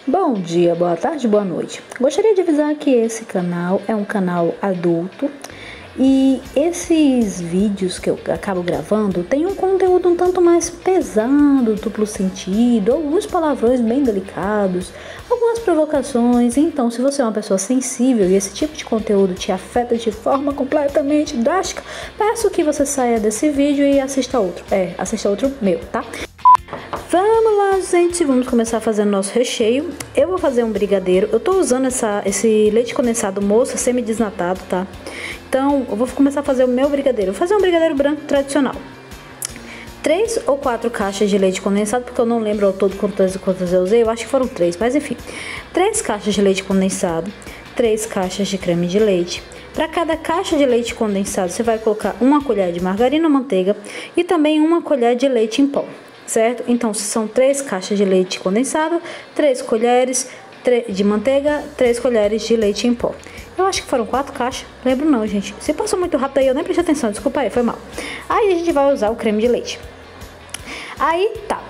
Bom dia, boa tarde, boa noite. Gostaria de avisar que esse canal é um canal adulto e esses vídeos que eu acabo gravando tem um conteúdo um tanto mais pesado, duplo sentido, alguns palavrões bem delicados, algumas provocações. Então, se você é uma pessoa sensível e esse tipo de conteúdo te afeta de forma completamente drástica, peço que você saia desse vídeo e assista outro. Assista outro meu, tá? Vamos lá, gente, vamos começar fazendo nosso recheio. Eu vou fazer um brigadeiro. Eu tô usando esse leite condensado moça semi-desnatado, tá? Então, eu vou começar a fazer o meu brigadeiro. Eu vou fazer um brigadeiro branco tradicional. 3 ou 4 caixas de leite condensado, porque eu não lembro ao todo quantas eu usei. Eu acho que foram 3, mas enfim. 3 caixas de leite condensado, 3 caixas de creme de leite. Para cada caixa de leite condensado, você vai colocar uma colher de margarina ou manteiga e também uma colher de leite em pó. Certo? Então, são 3 caixas de leite condensado, 3 colheres de manteiga, 3 colheres de leite em pó. Eu acho que foram 4 caixas, lembro não, gente. Se passou muito rápido aí, eu nem prestei atenção, desculpa aí, foi mal. Aí a gente vai usar o creme de leite. Aí, tá.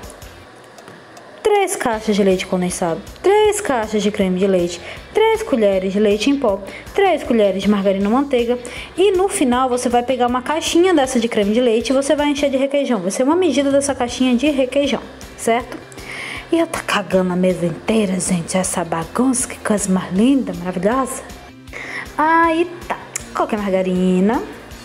3 caixas de leite condensado, 3 caixas de creme de leite, 3 colheres de leite em pó, 3 colheres de margarina ou manteiga. E no final você vai pegar uma caixinha dessa de creme de leite e você vai encher de requeijão. Vai ser uma medida dessa caixinha de requeijão, certo? E eu tô cagando a mesa inteira, gente, essa bagunça, que coisa mais linda, maravilhosa. Aí tá, coloquei margarina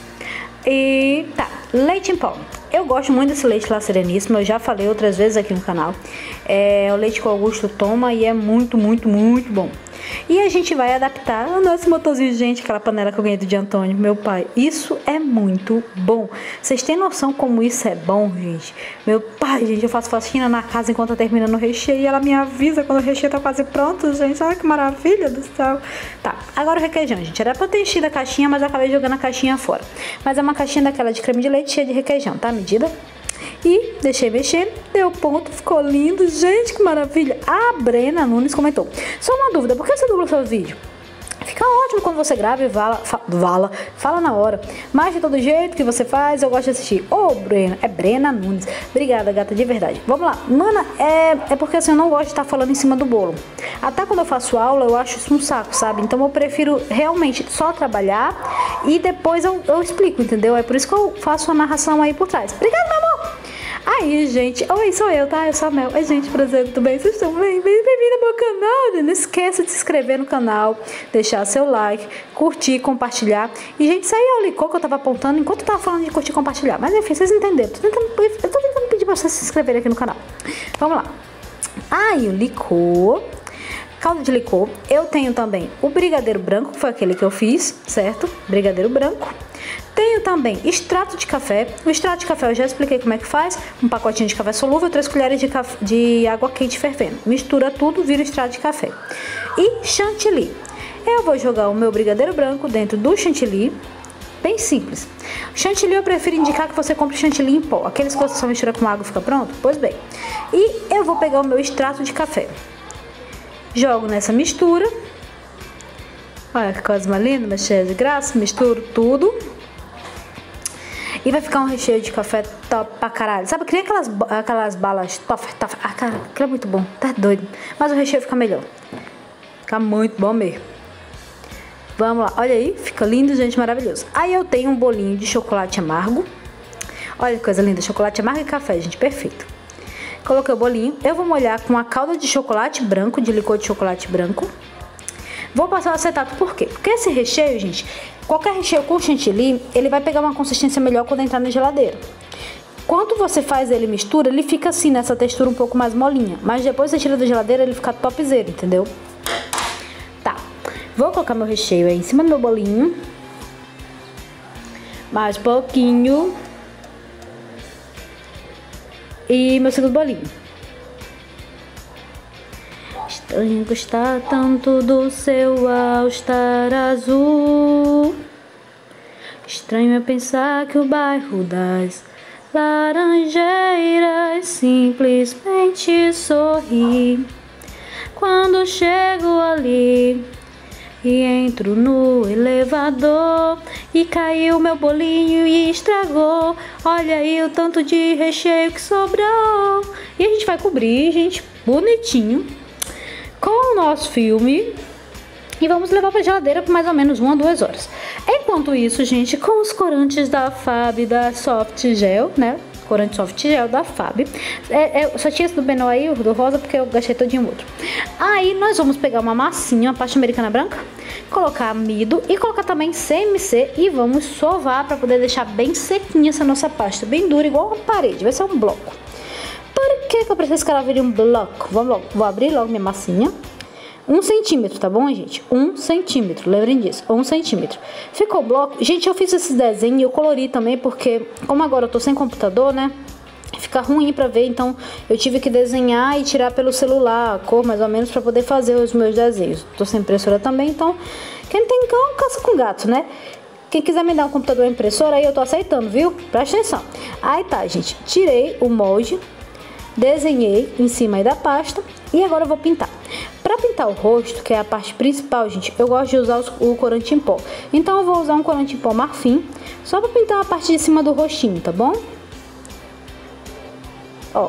e tá, leite em pó. Eu gosto muito desse leite La Sereníssima, eu já falei outras vezes aqui no canal. É o leite que o Augusto toma e é muito, muito, muito bom. E a gente vai adaptar o nosso motorzinho, gente, aquela panela que eu ganhei do de Antônio, meu pai. Isso é muito bom. Vocês têm noção como isso é bom, gente? Meu pai, gente, eu faço faxina na casa enquanto tá terminando o recheio e ela me avisa quando o recheio tá quase pronto, gente. Olha que maravilha do céu. Tá, agora o requeijão, gente. Era pra eu ter enchido a caixinha, mas eu acabei jogando a caixinha fora. Mas é uma caixinha daquela de creme de leite cheia de requeijão, tá? Medida. E deixei mexer, deu ponto, ficou lindo. Gente, que maravilha. A Brena Nunes comentou: só uma dúvida, por que você dubla o seu vídeo? Fica ótimo quando você grava e fala na hora. Mas de todo jeito que você faz, eu gosto de assistir. Brena, é Brena Nunes. Obrigada, gata, de verdade. Vamos lá. Mana, é porque assim, eu não gosto de estar falando em cima do bolo. Até quando eu faço aula, eu acho isso um saco, sabe? Então eu prefiro realmente só trabalhar e depois eu explico, entendeu? É por isso que eu faço a narração aí por trás. Obrigada, meu amor! Aí, gente, oi, sou eu, tá? Eu sou a Mel. Oi, gente, prazer, tudo bem? Vocês estão bem? Bem-vindo ao meu canal. Não esqueça de se inscrever no canal, deixar seu like, curtir, compartilhar. E, gente, isso aí é o licor que eu tava apontando enquanto eu tava falando de curtir e compartilhar. Mas, enfim, vocês entenderam. Eu tô tentando pedir pra vocês se inscreverem aqui no canal. Vamos lá. Aí, o licor, calda de licor. Eu tenho também o brigadeiro branco, que foi aquele que eu fiz, certo? Brigadeiro branco. Tenho também extrato de café. O extrato de café eu já expliquei como é que faz. Um pacotinho de café solúvel, 3 colheres de água quente fervendo. Mistura tudo, vira extrato de café. E chantilly. Eu vou jogar o meu brigadeiro branco dentro do chantilly. Bem simples. Chantilly eu prefiro indicar que você compre chantilly em pó. Aqueles que você só mistura com água e fica pronto? Pois bem. E eu vou pegar o meu extrato de café. Jogo nessa mistura. Olha que coisa mais linda, mas cheia de graça. Misturo tudo. E vai ficar um recheio de café top pra caralho. Sabe, que nem aquelas balas top. Ah, cara, aquilo é muito bom. Tá doido. Mas o recheio fica melhor. Fica muito bom mesmo. Vamos lá. Olha aí. Fica lindo, gente. Maravilhoso. Aí eu tenho um bolinho de chocolate amargo. Olha que coisa linda. Chocolate amargo e café, gente. Perfeito. Coloquei o bolinho. Eu vou molhar com a calda de chocolate branco, de licor de chocolate branco. Vou passar o acetato, por quê? Porque esse recheio, gente, qualquer recheio com chantilly, ele vai pegar uma consistência melhor quando entrar na geladeira. Quando você faz ele mistura, ele fica assim, nessa textura um pouco mais molinha. Mas depois você tira da geladeira, ele fica topzera, entendeu? Tá. Vou colocar meu recheio aí em cima do meu bolinho. Mais um pouquinho. E meu segundo bolinho. Estranho gostar tanto do seu all-star azul. Estranho é pensar que o bairro das Laranjeiras simplesmente sorri quando chego ali e entro no elevador e caiu meu bolinho e estragou. Olha aí o tanto de recheio que sobrou. E a gente vai cobrir, gente, bonitinho, com o nosso filme e vamos levar para geladeira por mais ou menos 1 a 2 horas. Enquanto isso, gente, com os corantes da Fab, da Soft Gel, né? Corante Soft Gel da Fab. Só tinha esse do Benol aí, o do rosa, porque eu gastei todinho outro. Aí nós vamos pegar uma massinha, uma pasta americana branca, colocar amido e colocar também CMC e vamos sovar para poder deixar bem sequinha essa nossa pasta, bem dura, igual uma parede, vai ser um bloco. Por que eu preciso que ela vire um bloco? Vamos logo, vou abrir logo minha massinha. 1 centímetro, tá bom, gente? 1 centímetro, lembrem disso, 1 centímetro. Ficou o bloco. Gente, eu fiz esses desenhos e eu colori também, porque como agora eu tô sem computador, né? Fica ruim pra ver, então eu tive que desenhar e tirar pelo celular a cor, mais ou menos, pra poder fazer os meus desenhos. Tô sem impressora também, então quem não tem cão, caça com gato, né? Quem quiser me dar um computador e impressora, aí eu tô aceitando, viu? Presta atenção. Aí tá, gente, tirei o molde, desenhei em cima aí da pasta e agora eu vou pintar. Para pintar o rosto, que é a parte principal, gente, eu gosto de usar o corante em pó. Então eu vou usar um corante em pó marfim, só para pintar a parte de cima do rostinho, tá bom? Ó,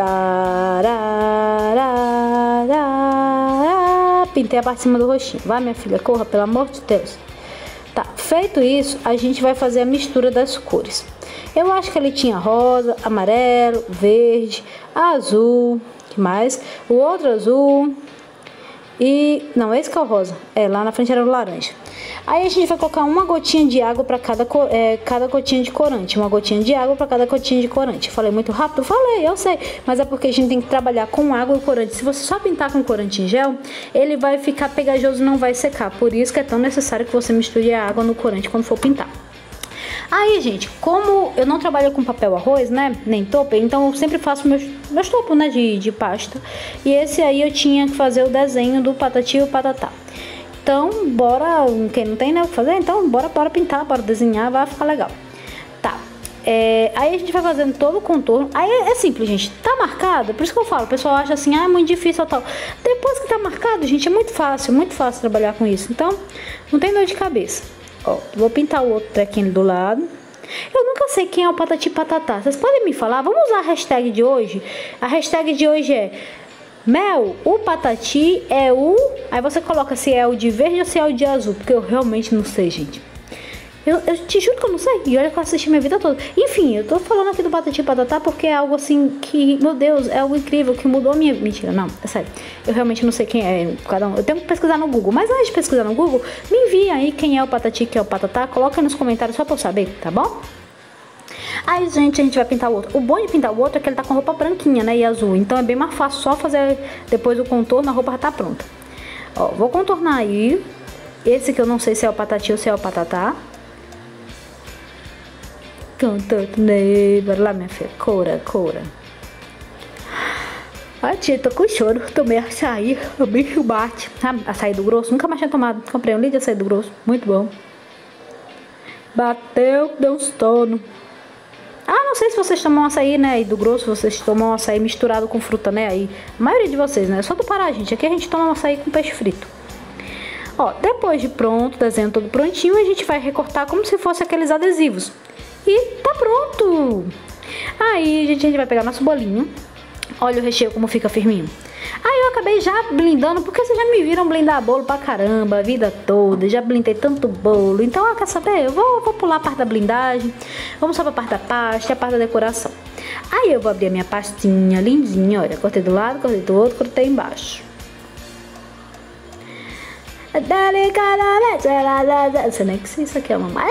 pintei a parte de cima do rostinho. Vai, minha filha, corra, pelo amor de Deus. Tá, feito isso, a gente vai fazer a mistura das cores. Eu acho que ele tinha rosa, amarelo, verde, azul, que mais? O outro azul e... não, esse que é o rosa. Lá na frente era o laranja. Aí a gente vai colocar uma gotinha de água para cada gotinha de corante. Uma gotinha de água para cada gotinha de corante. Falei muito rápido? Falei, eu sei. Mas é porque a gente tem que trabalhar com água e corante. Se você só pintar com corante em gel, ele vai ficar pegajoso e não vai secar. Por isso que é tão necessário que você misture a água no corante quando for pintar. Aí, gente, como eu não trabalho com papel arroz, né, nem topper, então eu sempre faço meus topos, né, de pasta. E esse aí eu tinha que fazer o desenho do patati e o patatá. Então, bora, quem não tem, né, o que fazer, então bora pintar, bora desenhar, vai ficar legal. Tá, aí a gente vai fazendo todo o contorno. Aí é simples, gente, tá marcado, por isso que eu falo, o pessoal acha assim, é muito difícil tal. Depois que tá marcado, gente, é muito fácil trabalhar com isso. Então, não tem dor de cabeça. Ó, vou pintar o outro trequinho do lado. Eu nunca sei quem é o patati patatá. Vocês podem me falar? Vamos usar a hashtag de hoje? A hashtag de hoje é Mel, o patati é o... Aí você coloca se é o de verde ou se é o de azul, porque eu realmente não sei, gente. Eu te juro que eu não sei. E olha que eu assisti minha vida toda. Enfim, eu tô falando aqui do patati patatá porque é algo assim que, meu Deus, é algo incrível, que mudou a minha... Mentira, não, é sério. Eu realmente não sei quem é cada um. Eu tenho que pesquisar no Google. Mas antes de pesquisar no Google, me envia aí quem é o patati, quem é o patatá. Coloca aí nos comentários só pra eu saber, tá bom? Aí, gente, a gente vai pintar o outro. O bom de pintar o outro é que ele tá com roupa branquinha, né, e azul. Então é bem mais fácil só fazer depois o contorno, a roupa já tá pronta. Ó, vou contornar aí. Esse que eu não sei se é o patati ou se é o patatá. Contornei. Bora lá, minha filha. Cora. Ai, tia, tô com choro. Tomei açaí. O bicho bate. Açaí do grosso. Nunca mais tinha tomado. Comprei um litro de açaí do grosso. Muito bom. Bateu, deu uns tonos. Não sei se vocês tomam açaí, né, e do grosso, vocês tomam açaí misturado com fruta, né, aí. A maioria de vocês, né, só do Pará, gente. Aqui a gente toma açaí com peixe frito. Ó, depois de pronto, desenho todo prontinho, a gente vai recortar como se fosse aqueles adesivos. E tá pronto! Aí, gente, a gente vai pegar nosso bolinho. Olha o recheio como fica firminho. Aí eu acabei já blindando, porque vocês já me viram blindar bolo pra caramba a vida toda. Já blindei tanto bolo. Então, quer saber? Eu vou pular a parte da blindagem. Vamos só pra parte da pasta e a parte da decoração. Aí eu vou abrir a minha pastinha lindinha. Olha, cortei do lado, cortei do outro, cortei embaixo. Você nem que sei isso aqui é mamãe.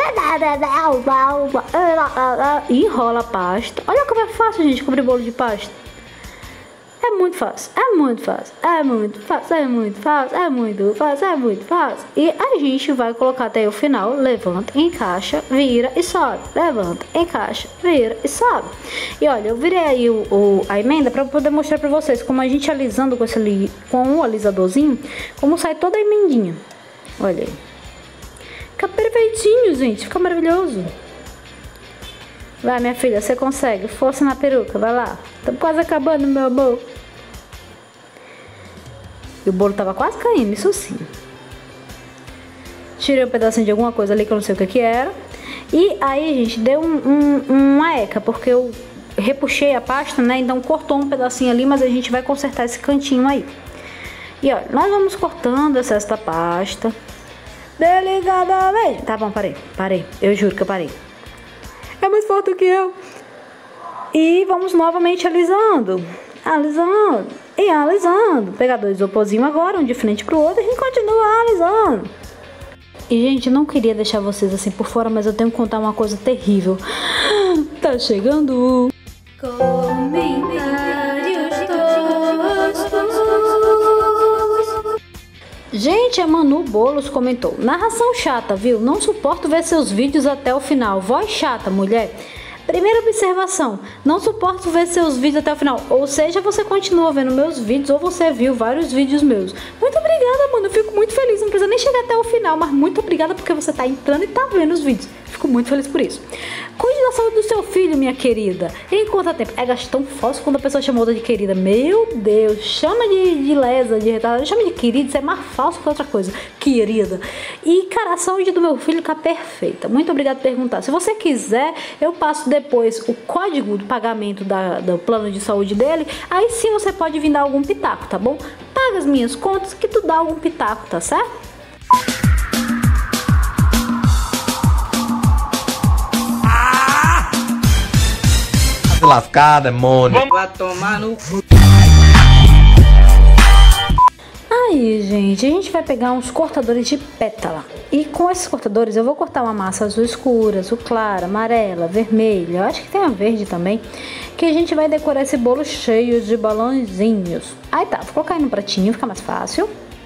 Enrola a pasta. Olha como é fácil, gente, cobrir bolo de pasta. É muito fácil, é muito fácil, é muito fácil, é muito fácil, é muito fácil, é muito fácil. E a gente vai colocar até o final. Levanta, encaixa, vira e sobe. Levanta, encaixa, vira e sobe. E olha, eu virei aí a emenda para poder mostrar para vocês como a gente alisando com um alisadorzinho, como sai toda a emendinha. Olha aí. Fica perfeitinho, gente, fica maravilhoso. Vai, minha filha, você consegue. Força na peruca, vai lá. Tô quase acabando, meu amor. E o bolo tava quase caindo, isso sim. Tirei um pedacinho de alguma coisa ali que eu não sei o que era. E aí, gente, deu uma eca, porque eu repuxei a pasta, né? Então cortou um pedacinho ali, mas a gente vai consertar esse cantinho aí. E olha, nós vamos cortando essa pasta delicadamente. Tá bom, parei. Eu juro que eu parei. É mais forte do que eu. E vamos novamente alisando. Alisando. E alisando. Pegar 2 isoporzinhos agora, um de frente pro outro. E a gente continua alisando. E, gente, eu não queria deixar vocês assim por fora, mas eu tenho que contar uma coisa terrível. Tá chegando. Gente, a Manu Bolos comentou: narração chata, viu? Não suporto ver seus vídeos até o final. Voz chata, mulher. Primeira observação: não suporto ver seus vídeos até o final. Ou seja, você continua vendo meus vídeos ou você viu vários vídeos meus. Muito obrigada, mano. Eu fico muito feliz. Não precisa nem chegar até o final, mas muito obrigada porque você tá entrando e tá vendo os vídeos. Fico muito feliz por isso. Cuide da saúde do seu filho, minha querida. Enquanto tempo. É gastão fóssil quando a pessoa chama outra de querida. Meu Deus. Chama de lesa, de retardada. Chama de querida. Isso é mais falso que outra coisa. Querida. E, cara, a saúde do meu filho tá perfeita. Muito obrigada por perguntar. Se você quiser, eu passo depois o código do pagamento do plano de saúde dele. Aí sim você pode vir dar algum pitaco, tá bom? Paga as minhas contas que tu dá algum pitaco, tá certo? Lascada, demônio. Vai tomar no cu. Aí, gente, a gente vai pegar uns cortadores de pétala. E com esses cortadores eu vou cortar uma massa azul escura, azul clara, amarela, vermelha. Eu acho que tem a verde também. Que a gente vai decorar esse bolo cheio de balãozinhos. Aí tá, vou colocar aí no pratinho, fica mais fácil.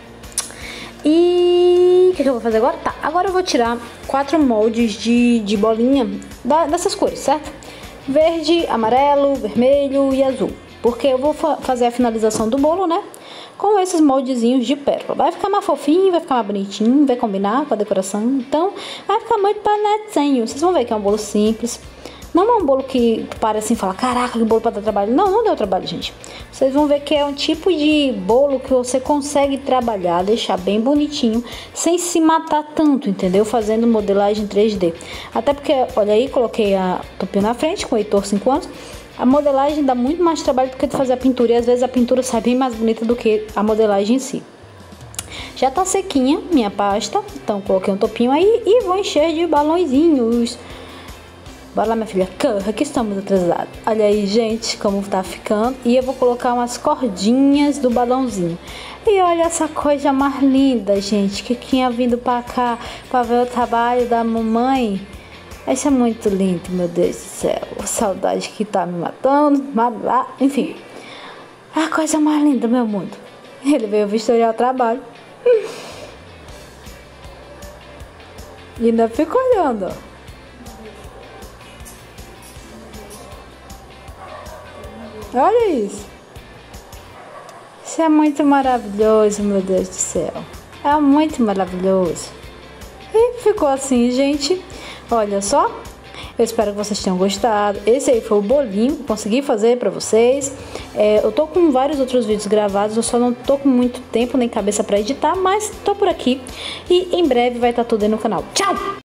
E o que eu vou fazer agora? Tá, agora eu vou tirar 4 moldes de bolinha dessas cores, certo? Verde, amarelo, vermelho e azul. Porque eu vou fazer a finalização do bolo, né? Com esses moldezinhos de pérola. Vai ficar mais fofinho, vai ficar mais bonitinho, vai combinar com a decoração. Então, vai ficar muito bonitinho. Vocês vão ver que é um bolo simples. Não é um bolo que parece assim, fala, caraca, que bolo para dar trabalho. Não, não deu trabalho, gente. Vocês vão ver que é um tipo de bolo que você consegue trabalhar, deixar bem bonitinho, sem se matar tanto, entendeu? Fazendo modelagem 3D. Até porque, olha aí, coloquei a topinha na frente com o Heitor 5 anos. A modelagem dá muito mais trabalho do que de fazer a pintura. E às vezes a pintura sai bem mais bonita do que a modelagem em si. Já tá sequinha minha pasta. Então coloquei um topinho aí e vou encher de balõezinhos. Bora lá, minha filha, corra que estamos atrasados. Olha aí, gente, como tá ficando. E eu vou colocar umas cordinhas do balãozinho. E olha essa coisa mais linda, gente, que tinha vindo pra cá pra ver o trabalho da mamãe. Isso é muito lindo, meu Deus do céu. Saudade que tá me matando. Enfim, a coisa mais linda do meu mundo. Ele veio vistoriar o trabalho. E ainda fica olhando, ó. Olha isso. Isso é muito maravilhoso, meu Deus do céu. É muito maravilhoso. E ficou assim, gente. Olha só. Eu espero que vocês tenham gostado. Esse aí foi o bolinho que eu consegui fazer pra vocês. Eu tô com vários outros vídeos gravados. Eu só não tô com muito tempo nem cabeça pra editar. Mas tô por aqui. E em breve vai estar tudo aí no canal. Tchau!